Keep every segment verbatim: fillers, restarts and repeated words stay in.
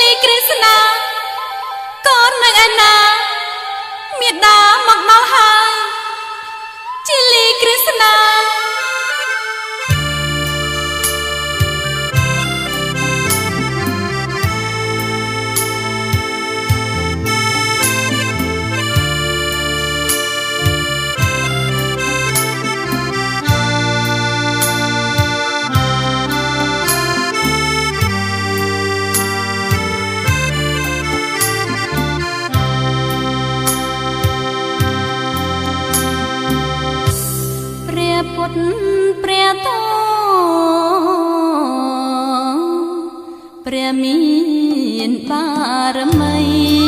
គ្រឹស្ណាកូននៅឯណាមេដាមកដល់ហើយជាលីគ្រឹស្ណាព្រះតព្រះមានបារមី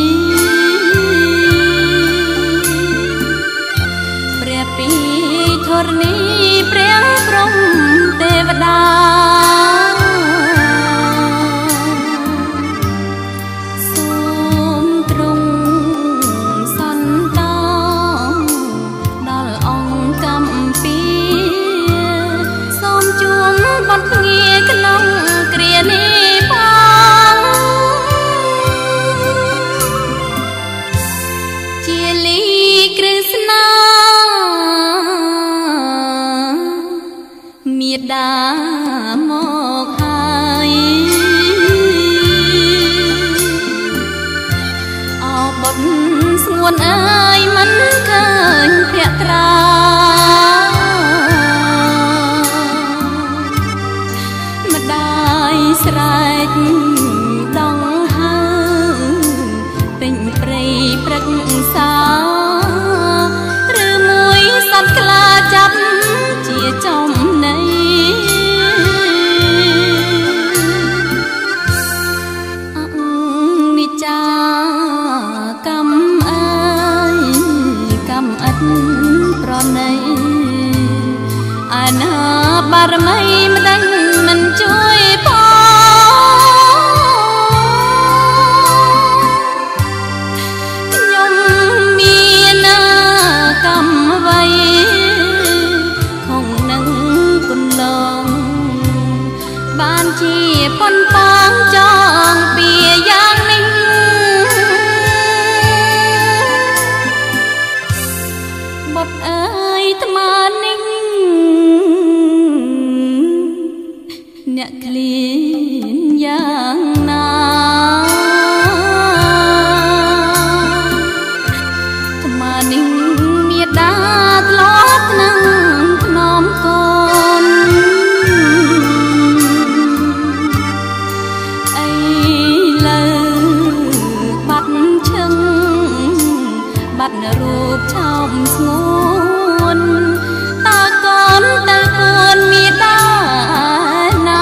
ព្រះពីធរណីព្រះព្រំទេវតាសូមទ្រង់សន្តោដល់អង្គកម្ពីបត់ងារក្នុងគ្រានេះផងជាលីគ្រឹស្ណាមេដាមកហើយអោបុតស្ងួនអើយមិនឃើញភក្ត្រាស្រែកដងហើពេញព្រៃព្រឹកសាឬមួយសត្វខ្លាចាប់ជាចំណៃអនិច្ចាកម្មអើយកម្មឥតប្រណីអាណាបារមីមិនដឹងមិនជួយជាប៉ុនប៉ងចងពីយ៉ាងនេះបុតអើយថ្មើរនេះអ្នកឃ្លានយ៉ាងណាថ្មើរនេះមេដាធ្លាប់នឹងធ្នមកូនបាត់រូបឆោមស្ងួនតើកូនទៅគួនមេដាណា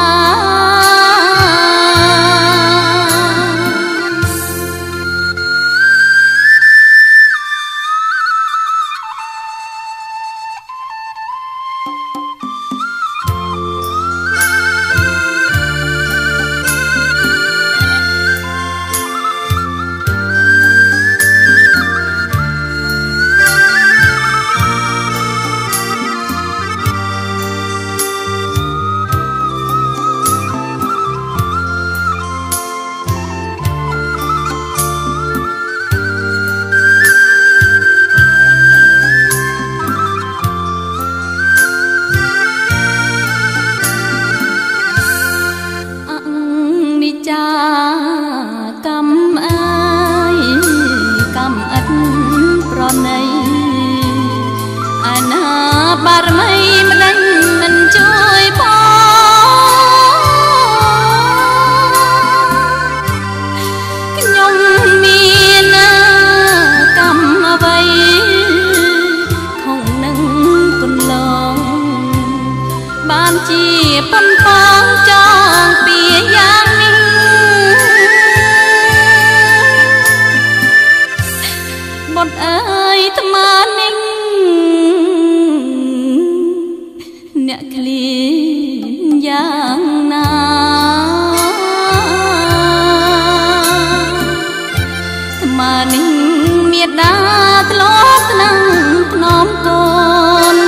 កម្មអើយកម្មឥតប្រណីអាណាបារមីមិនដឹងមិនជួយផងខ្ញុំមានកម្មអ្វីខំនឹងគន្លងបានជាប៉ុនប៉ងចងពីយ៉ាងនេះបុតអើយថ្មើរនេះអ្នកឃ្លានយ៉ាងណាថ្មើរនេះមេដាធ្លាប់នឹងធ្នមកូន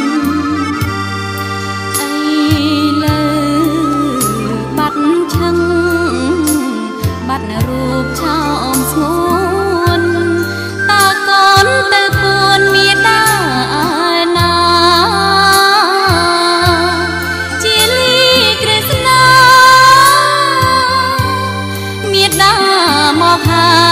អីលើបាត់ឆឹងមកហា